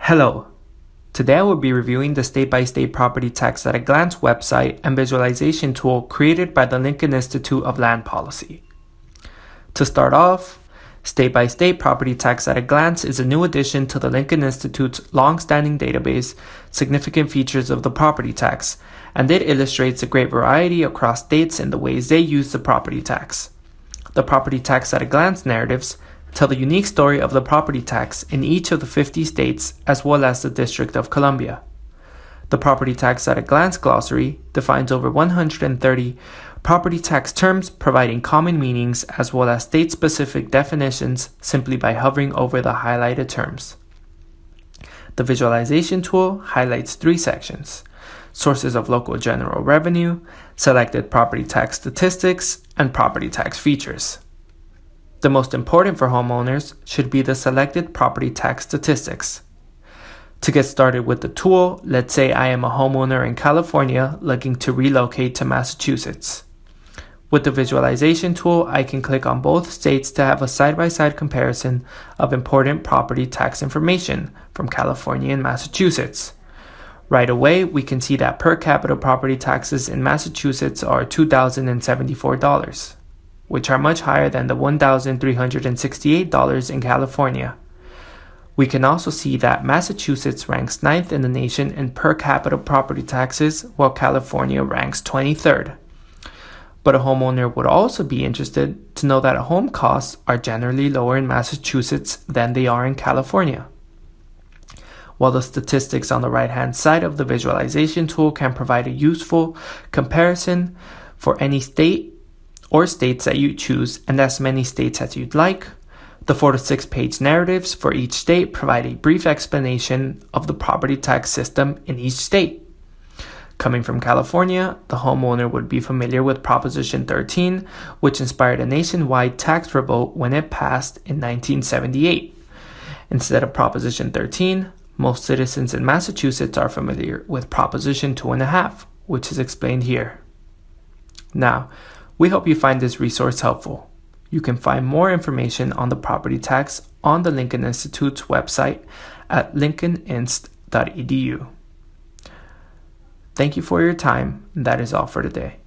Hello. Today I will be reviewing the state-by-state property tax at a glance website and visualization tool created by the Lincoln Institute of Land Policy. To start off, state-by-state property tax at a glance is a new addition to the Lincoln Institute's long-standing database, Significant Features of the Property Tax, and it illustrates a great variety across states in the ways they use the property tax. The property tax at a glance narratives tell the unique story of the property tax in each of the 50 states as well as the District of Columbia. The property tax at a glance glossary defines over 130 property tax terms, providing common meanings as well as state-specific definitions simply by hovering over the highlighted terms. The visualization tool highlights 3 sections: sources of local general revenue, selected property tax statistics, and property tax features. The most important for homeowners should be the selected property tax statistics. To get started with the tool, let's say I am a homeowner in California looking to relocate to Massachusetts. With the visualization tool, I can click on both states to have a side-by-side comparison of important property tax information from California and Massachusetts. Right away, we can see that per capita property taxes in Massachusetts are $2,074. which are much higher than the $1,368 in California. We can also see that Massachusetts ranks 9th in the nation in per capita property taxes, while California ranks 23rd. But a homeowner would also be interested to know that home costs are generally lower in Massachusetts than they are in California. While the statistics on the right-hand side of the visualization tool can provide a useful comparison for any state or states that you choose, and as many states as you'd like, the 4 to 6 page narratives for each state provide a brief explanation of the property tax system in each state. Coming from California, the homeowner would be familiar with Proposition 13, which inspired a nationwide tax revolt when it passed in 1978. Instead of Proposition 13, most citizens in Massachusetts are familiar with Proposition 2.5, which is explained here. Now, we hope you find this resource helpful. You can find more information on the property tax on the Lincoln Institute's website at lincolninst.edu. Thank you for your time. That is all for today.